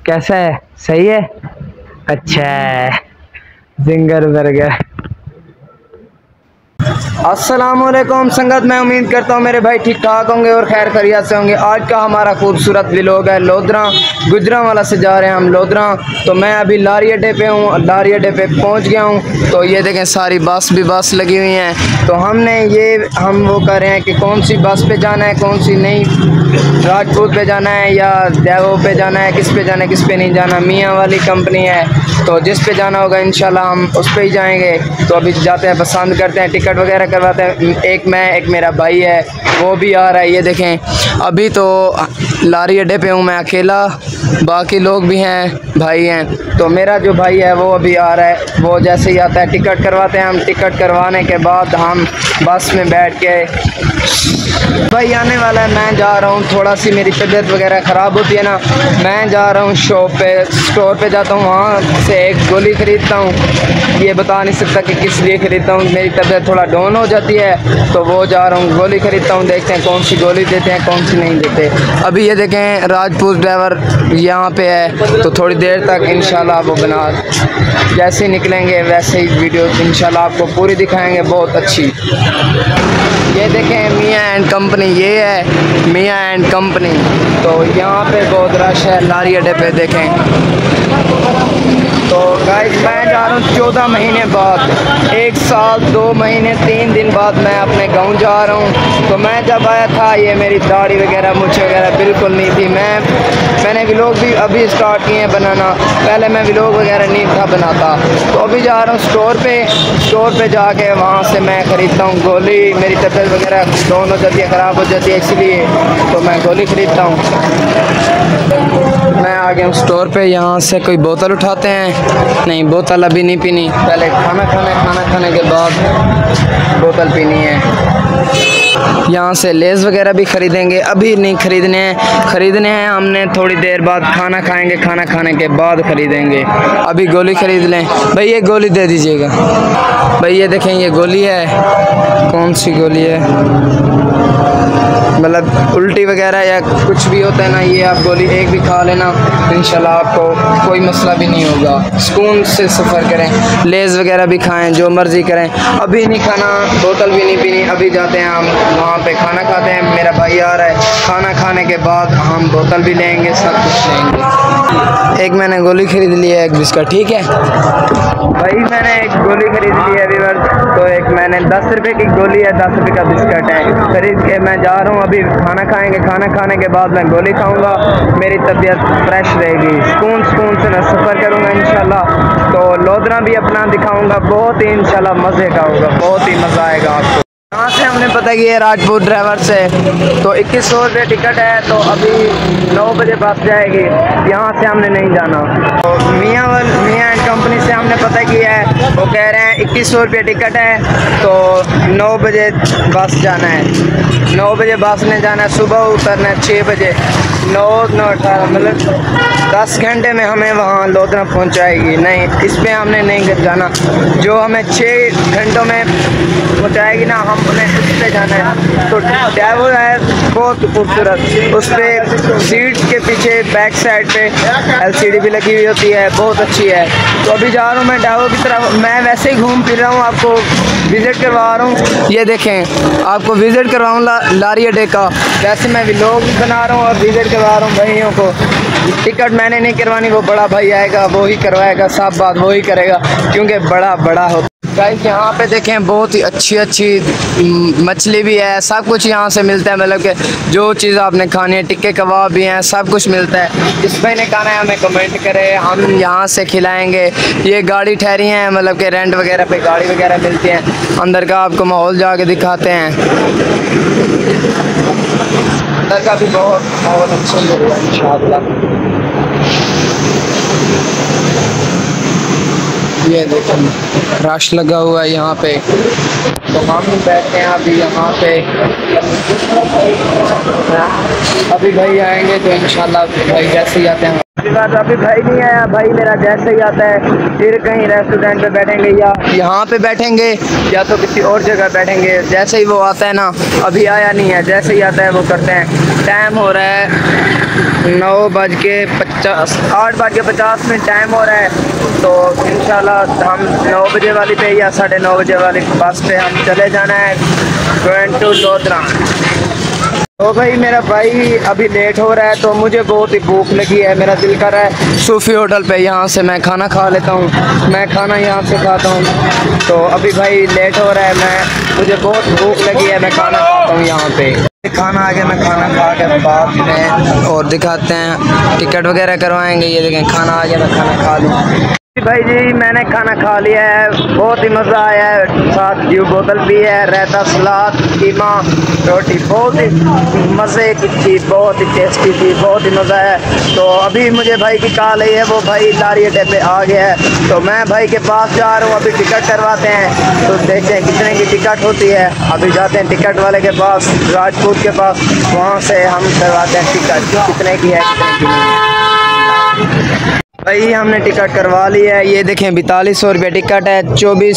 कैसा है? सही है। अच्छा है। Zinger burger. अस्सलामुअलैकुम संगत, मैं उम्मीद करता हूँ मेरे भाई ठीक ठाक होंगे और खैर खैरियत से होंगे। आज का हमारा खूबसूरत व्लॉग है लोधरा गुजरांवाला से जा रहे हैं हम लोधरा। तो मैं अभी लारी अड्डे पे हूँ, लारी अड्डे पे पहुँच गया हूँ। तो ये देखें सारी बस लगी हुई हैं। तो हम वो कर रहे हैं कि कौन सी बस पे जाना है कौन सी नहीं, राजपूत पे जाना है या देवो पे जाना है, किस पे जाना है किस पे नहीं जाना। मियाँ वाली कंपनी है तो जिस पे जाना होगा इंशाल्लाह हम उस पे ही जाएंगे। तो अभी जाते हैं, पसंद करते हैं, टिकट वगैरह करवाते हैं। एक मेरा भाई है वो भी आ रहा है। ये देखें अभी तो लारी अड्डे पे हूँ मैं अकेला, बाकी लोग भी हैं, भाई हैं। तो मेरा जो भाई है वो अभी आ रहा है, वो जैसे ही आता है टिकट करवाते हैं हम। टिकट करवाने के बाद हम बस में बैठ के भाई आने वाला है। मैं जा रहा हूँ, थोड़ा सी मेरी तबीयत वगैरह ख़राब होती है ना, मैं जा रहा हूँ स्टोर पे जाता हूँ, वहाँ से एक गोली ख़रीदता हूँ। ये बता नहीं सकता कि किस लिए ख़रीदता हूँ, मेरी तबीयत थोड़ा डाउन हो जाती है तो वो जा रहा हूँ गोली ख़रीदता हूँ। देखते हैं कौन सी गोली देते हैं कौन सी नहीं देते। अभी ये देखें राजपूत ड्राइवर यहाँ पे है तो थोड़ी देर तक इंशाल्लाह वो बना, जैसे निकलेंगे वैसे ही वीडियो इंशाल्लाह आपको पूरी दिखाएँगे, बहुत अच्छी। ये देखें मियाँ एंड कंपनी, ये है मियाँ एंड कंपनी। तो यहाँ पे बहुत रश है लारी अड्डे पे देखें। तो गाइस मैं जा रहा हूँ 14 महीने बाद, 1 साल 2 महीने 3 दिन बाद मैं अपने गांव जा रहा हूँ। तो मैं जब आया था ये मेरी दाढ़ी वगैरह मूंछ वगैरह बिल्कुल नहीं थी। मैंने व्लॉग भी अभी स्टार्ट किए हैं बनाना, पहले मैं व्लॉग वगैरह नहीं था बनाता। तो अभी जा रहा हूँ स्टोर पे जाके वहाँ से मैं ख़रीदता हूँ गोली। मेरी तबीयत वगैरह डाउन हो जाती है, ख़राब हो जाती है, इसलिए तो मैं गोली ख़रीदता हूँ। मैं आ गया हूँ स्टोर पे। यहाँ से कोई बोतल उठाते हैं, नहीं बोतल अभी नहीं पीनी, पहले खाना खाने के बाद बोतल पीनी है। यहाँ से लेज़ वगैरह भी ख़रीदेंगे, अभी नहीं ख़रीदने हैं हमने थोड़ी देर बाद, खाना खाएंगे, खाना खाने के बाद ख़रीदेंगे। अभी गोली ख़रीद लें। भाई ये गोली दे दीजिएगा। भाई ये देखें ये गोली है, कौन सी गोली है, मतलब उल्टी वगैरह या कुछ भी होता है ना, ये आप गोली एक भी खा लेना इंशाल्लाह आपको कोई मसला भी नहीं होगा। सुकून से सफ़र करें, लेज़ वगैरह भी खाएं, जो मर्ज़ी करें। अभी नहीं खाना, बोतल भी नहीं पीनी, अभी जाते हैं हम वहाँ पे खाना खाते हैं। मेरा भाई आ रहा है, खाना खाने के बाद हम बोतल भी लेंगे, सब कुछ लेंगे। एक मैंने गोली ख़रीद ली है, एक बिस्किट, ठीक है भाई मैंने एक गोली ख़रीद ली है व्यूअर। तो एक मैंने 10 रुपये की गोली है, 10 रुपये का बिस्किट है, ख़रीद के मैं जा रहा हूँ। अभी खाना खाएंगे, खाना खाने के बाद मैं गोली खाऊंगा, मेरी तबीयत फ्रेश रहेगी, सुकून से मैं सफ़र करूँगा इंशाल्लाह। तो लोधरा भी अपना दिखाऊंगा, बहुत ही इंशाल्लाह मज़े का होगा, बहुत ही मज़ा आएगा आपको। यहाँ से हमने पता किया राजपूत ड्राइवर से, तो 2100 रुपये टिकट है। तो अभी 9 बजे बस जाएगी, यहाँ से हमने नहीं जाना। तो मियाँ एंड कंपनी से हमने पता किया है, वो कह रहे हैं 2100 रुपये टिकट है, तो 9 बजे बस जाना है, 9 बजे बस ने जाना है, सुबह उतरना है 6 बजे, 9 18 मतलब 10 घंटे में हमें वहाँ लोधरा पहुँचाएगी। नहीं, इस पर हमने नहीं जाना, जो हमें 6 घंटों में पहुँचाएगी ना, हम उन्हें उस पर जाना है। तो डेवो है बहुत खूबसूरत, उस पर सीट के पीछे बैक साइड पे LCD भी लगी हुई होती है, बहुत अच्छी है। तो अभी जा रहा हूँ मैं डेवो की तरफ। मैं वैसे ही घूम फिर रहा हूँ, आपको विज़िट करवा रहा हूँ। ये देखें आपको विज़िट करवाऊँ लारी अड्डे का, वैसे मैं व्लॉग बना रहा हूँ और विज़िट करवा रहा हूँ भाइयों को। टिकट मैंने नहीं करवानी, वो बड़ा भाई आएगा वो ही करवाएगा, सब बात वो ही करेगा क्योंकि बड़ा होता। गाइस यहाँ पे देखें बहुत ही अच्छी मछली भी है, सब कुछ यहाँ से मिलता है, मतलब कि जो चीज़ आपने खानी है, टिक्के कबाब भी हैं, सब कुछ मिलता है। जिस भाई ने खाना है हमें कमेंट करें, हम यहाँ से खिलाएंगे। ये गाड़ी ठहरी हैं, मतलब कि रेंट वगैरह पे गाड़ी वगैरह मिलती हैं। अंदर का आपको माहौल जाके दिखाते हैं, अंदर का भी बहुत माहौल अच्छा होगा इंशाअल्लाह। ये देखें रश लगा हुआ है यहाँ पे, तो हम बैठे हैं अभी यहाँ पे। अभी भाई आएंगे तो इंशाल्लाह भाई जैसे ही आते हैं अभी भाई नहीं आया, भाई मेरा जैसे ही आता है फिर कहीं रेस्टोरेंट पे बैठेंगे या यहाँ पे बैठेंगे या तो किसी और जगह बैठेंगे। जैसे ही वो आता है ना, अभी आया नहीं है, जैसे ही आता है वो करते हैं। टाइम हो रहा है 9:50, 8:50 टाइम हो रहा है। तो इंशाल्लाह हम 9 बजे वाली पे या 9:30 बजे वाली बस पे हम चले जाना है गोइंग टू लोधरा। तो भाई मेरा भाई अभी लेट हो रहा है तो मुझे बहुत ही भूख लगी है। मेरा दिल कर रहा है सूफी होटल पे यहाँ से मैं खाना खा लेता हूँ। मैं खाना यहाँ से खाता हूँ। तो अभी भाई लेट हो रहा है, मुझे बहुत भूख लगी है, मैं खाना खाता हूँ यहाँ पे। खाना आ गया, मैं खाना खा के बाद में और दिखाते हैं, टिकट वगैरह करवाएंगे। ये देखें खाना आ गया, मैं खाना खा लूँ। भाई जी मैंने खाना खा लिया है, बहुत ही मज़ा आया है। साथ ड्यू बोतल भी है, रायता, सलाद, कीमा, रोटी, बहुत ही मज़े की थी, बहुत ही टेस्टी थी, बहुत ही मज़ा है। तो अभी मुझे भाई की कॉल आई है, वो भाई लारी अड्डे पे आ गया है। तो मैं भाई के पास जा रहा हूँ, अभी टिकट करवाते हैं। तो देखते हैं कितने की टिकट होती है। अभी जाते हैं टिकट वाले के पास, राजपूत के पास, वहाँ से हम करवाते हैं टिकट कितने की है कितने की नहीं है। भाई हमने टिकट करवा ली है, ये देखें 4200 रुपये टिकट है।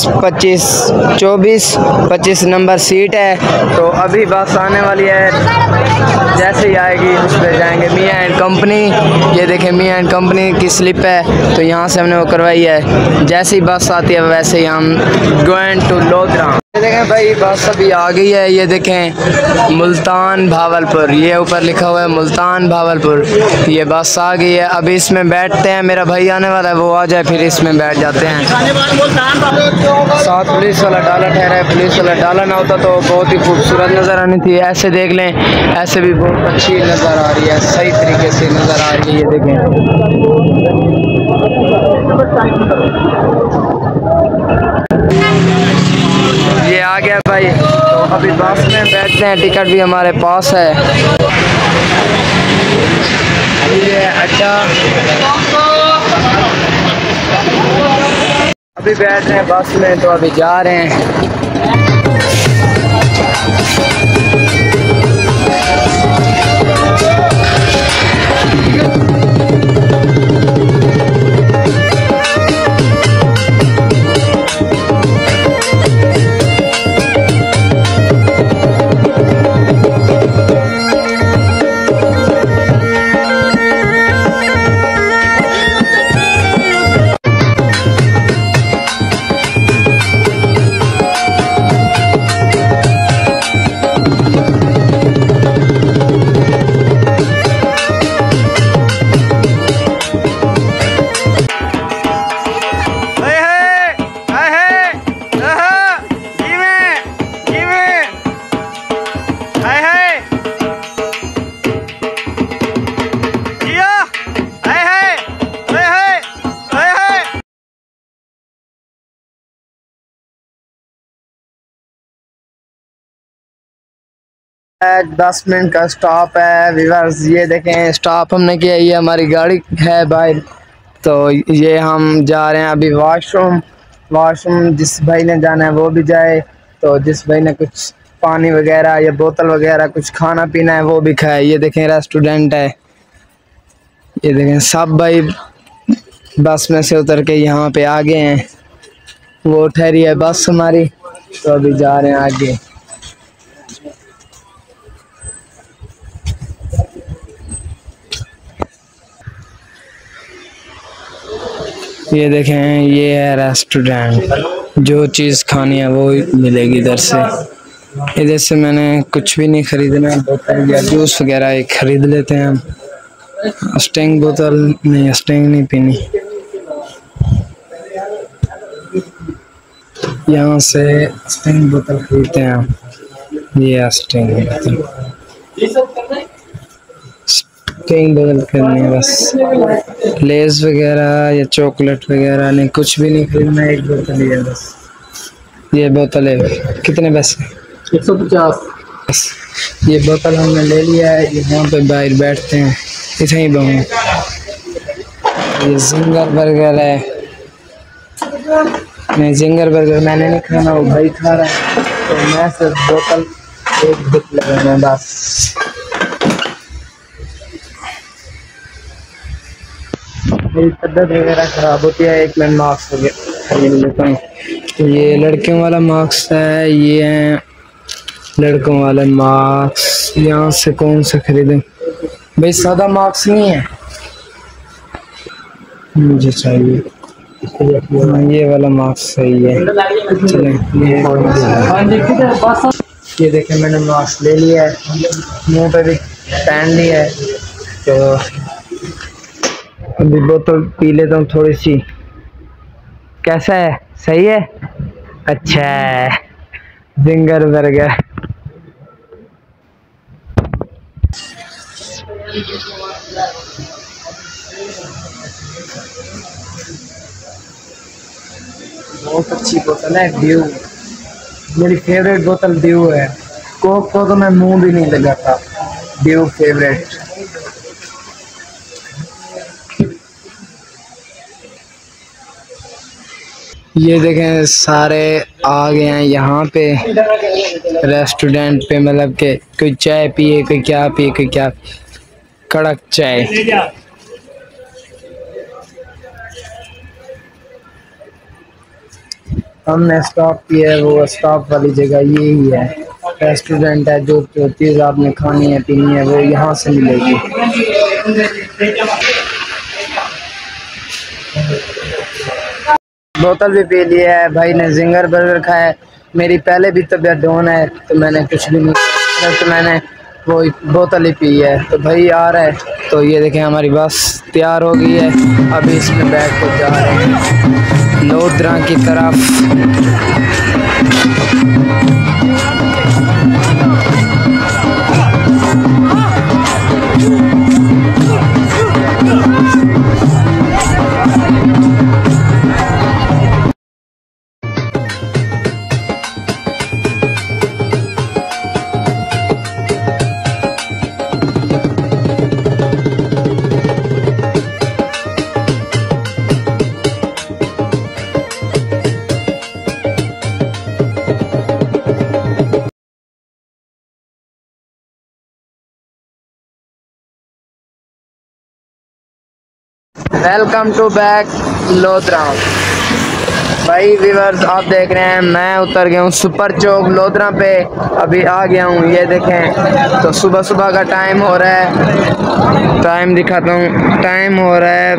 24-25 नंबर सीट है। तो अभी बस आने वाली है, जैसे ही आएगी उस पर जाएंगे। मियाँ एंड कंपनी, ये देखें मियाँ एंड कंपनी की स्लिप है, तो यहाँ से हमने वो करवाई है। जैसे ही बस आती है वैसे ही हम गोइंग टू लोधरा। ये देखें भाई बस अभी आ गई है, ये देखें मुल्तान भावलपुर, ये ऊपर लिखा हुआ है मुल्तान भावलपुर। ये बस आ गई है, अभी इसमें बैठते हैं। मेरा भाई आने वाला है, वो आ जाए फिर इसमें बैठ जाते हैं। साथ पुलिस वाला डाला ठहरा है, पुलिस वाला डाला ना होता तो बहुत ही खूबसूरत नज़र आनी थी। ऐसे देख लें, ऐसे भी बहुत अच्छी नज़र आ रही है, सही तरीके से नज़र आ रही है। ये देखें ये आ गया भाई। तो अभी बस में बैठते हैं, टिकट भी हमारे पास है। ये अच्छा अभी बैठ रहे हैं बस में, तो अभी जा रहे हैं। है 10 मिनट का स्टॉप है व्यूअर्स। ये देखें स्टॉप हमने किया, ये हमारी गाड़ी है बाहर। तो ये हम जा रहे हैं अभी वॉशरूम जिस भाई ने जाना है वो भी जाए, तो जिस भाई ने कुछ पानी वगैरह या बोतल वगैरह कुछ खाना पीना है वो भी खाए। ये देखें रेस्टोरेंट है, ये देखें सब भाई बस में से उतर के यहाँ पे आ गए हैं। वो ठहरी है बस हमारी, तो अभी जा रहे हैं आगे। ये देखें ये है रेस्टोरेंट, जो चीज़ खानी है वो मिलेगी इधर से। इधर से मैंने कुछ भी नहीं खरीदना, बोतल या जूस वगैरह एक ख़रीद लेते हैं हम। स्टिंग बोतल नहीं, स्टिंग नहीं पीनी। यहाँ से स्टिंग बोतल खरीदते हैं हम। ये स्टिंग बोतल, स्टिंग बोतल करनी है बस। लेज़ वगैरह या चॉकलेट वगैरह नहीं, कुछ भी नहीं खरीदना, एक बोतल ही है बस। ये बोतल है, कितने पैसे? 150 बस। ये बोतल हमने ले लिया है। यहाँ पे बाहर बैठते हैं, इतना ही बहु। ये जिंगर बर्गर है, नहीं जिंगर बर्गर मैंने नहीं खाना, वो भाई खा रहा है। तो मैं सिर्फ बोतल एक बिक लगाना बस। मेरी तबीयत वगैरह ख़राब होती है। एक मिनट मास्क वगैरह खरीद लेता हूँ। तो ये लड़कियों वाला मास्क है, ये है लड़कों वाला मास्क। यहाँ से कौन से खरीदें भाई? सादा मास्क नहीं है मुझे चाहिए। हाँ ये वाला मास्क सही है। चलें ये देखें मैंने मास्क ले लिया है, मुंह पे भी पहन लिया है। तो अभी बोतल पी लेता हूँ थोड़ी सी। कैसा है? सही है? अच्छा है। Zinger burger. बहुत अच्छी बोतल है, ड्यू। मेरी फेवरेट बोतल ड्यू है। कोक को तो मैं मुंह भी नहीं लगाता, ड्यू फेवरेट। ये देखें सारे आ गए हैं यहाँ पे रेस्टोरेंट पे, मतलब के कोई चाय पिए, कोई क्या पिए, कोई क्या, कड़क चाय। हमने स्टॉप किया है, वो स्टॉप वाली जगह यही है। रेस्टोरेंट है, जो चीज़ आपने खानी है पीनी है वो यहाँ से मिलेगी। बोतल भी पी लिया है भाई ने, जिंगर बर्गर खाया है। मेरी पहले भी तबीयत डाउन है तो मैंने कुछ भी नहीं किया, तो मैंने वो बोतल ही पी है। तो भाई आ रहा है, तो ये देखें हमारी बस तैयार हो गई है। अभी इसमें बैठ कर जा रहे हैं लोधरा की तरफ। Welcome to back Lodhra. भाई व्यूअर्स आप देख रहे हैं मैं उतर गया हूँ सुपर चौक लोधरा पे, अभी आ गया हूँ। ये देखें तो सुबह सुबह का टाइम हो रहा है, टाइम दिखाता हूँ। टाइम हो रहा है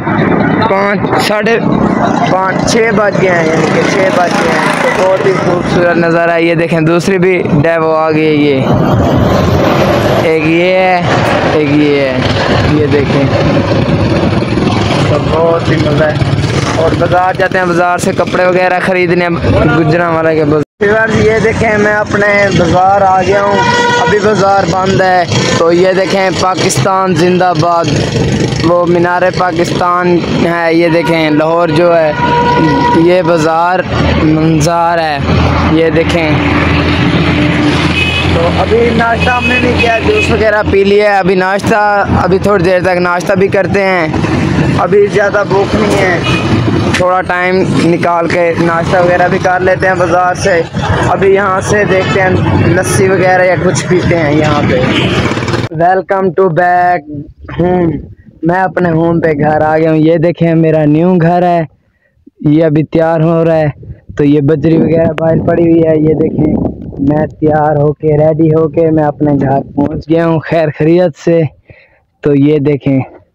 5:30 6 बज गए हैं, यानी कि 6 बज गए हैं। तो बहुत ही खूबसूरत नज़ारा है। ये देखें दूसरी भी डेवो आ गई है, ये एक ये है, एक ये है, ये देखें। तो बहुत ही मज़ा है। और बाज़ार जाते हैं, बाज़ार से कपड़े वगैरह ख़रीदने गुजरांवाला के बाज़ार। ये देखें मैं अपने बाज़ार आ गया हूँ, अभी बाज़ार बंद है। तो ये देखें पाकिस्तान जिंदाबाद, वो मीनार पाकिस्तान है। ये देखें लाहौर जो है, ये बाज़ार मंज़ार है। ये देखें तो अभी नाश्ता हमने नहीं किया, जूस वगैरह पी लिया है। अभी नाश्ता, अभी थोड़ी देर तक नाश्ता भी करते हैं। अभी ज़्यादा भूख नहीं है, थोड़ा टाइम निकाल के नाश्ता वगैरह भी कर लेते हैं बाज़ार से। अभी यहाँ से देखते हैं लस्सी वगैरह या कुछ पीते हैं यहाँ पे। Welcome to back home. मैं अपने होम पे घर आ गया हूँ। ये देखें मेरा न्यू घर है, ये अभी तैयार हो रहा है। तो ये बजरी वगैरह बाहर पड़ी हुई है। ये देखें मैं तैयार होके रेडी होके मैं अपने घर पहुंच गया हूं खैर खैरियत से। तो ये देखें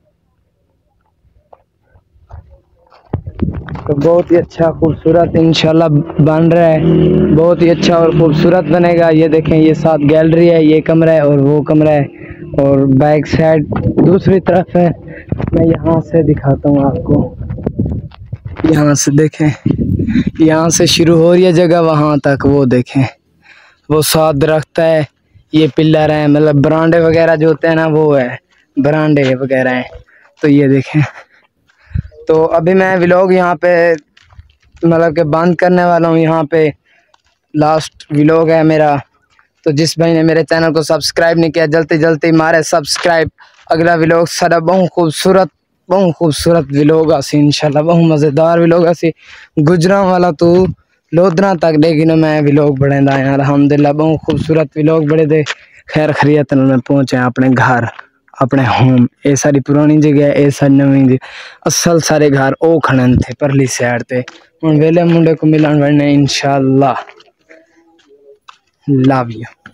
तो बहुत ही अच्छा खूबसूरत इंशाल्लाह बन रहा है, बहुत ही अच्छा और खूबसूरत बनेगा। ये देखें ये साथ गैलरी है, ये कमरा है और वो कमरा है, और बैक साइड दूसरी तरफ है। मैं यहाँ से दिखाता हूँ आपको, यहाँ से देखें, यहाँ से शुरू हो रही है जगह वहाँ तक, वो देखें वो साथ दरख्त है, ये पिलर है, मतलब बरांडे वगैरह जो होते हैं ना वो है, बरांडे वगैरह हैं। तो ये देखें। तो अभी मैं व्लॉग यहाँ पे मतलब कि बंद करने वाला हूँ, यहाँ पे लास्ट व्लॉग है मेरा। तो जिस भाई ने मेरे चैनल को सब्सक्राइब नहीं किया जल्दी जल्दी मारे सब्सक्राइब। अगला व्लॉग सारा बहुत खूबसूरत व्लॉग आसी इंशाल्लाह, बहुत मज़ेदार व्लॉग आसी गुजरांवाला तो लोधरा तक, लेकिन मैं व्लॉग बढ़ेंदा है अल्हम्दुलिल्लाह। बहुत खूबसूरत व्लॉग बड़े दे खैर खैरियत में पहुंचे अपने घर। अपने होम। ये सारी पुरानी जगह है, ये सारी नवी असल सारे घर ओ खड़न थे परली साइड ते। हुण वेले मुंडे को मिलन वड़ने इंशाअल्लाह। Love you.